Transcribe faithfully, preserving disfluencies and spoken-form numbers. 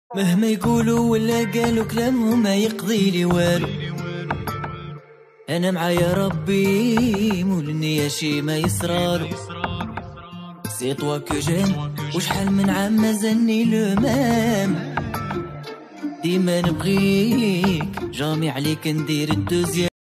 مهما يقولوا ولا قالوا كلامهم ما يقضي لي والو. انا معايا ربي مولني شي ما يصرالو. سي طوا كو جيم وشحال من عام مازالني لو مام. ديما نبغيك جامي عليك ندير الدوزيام.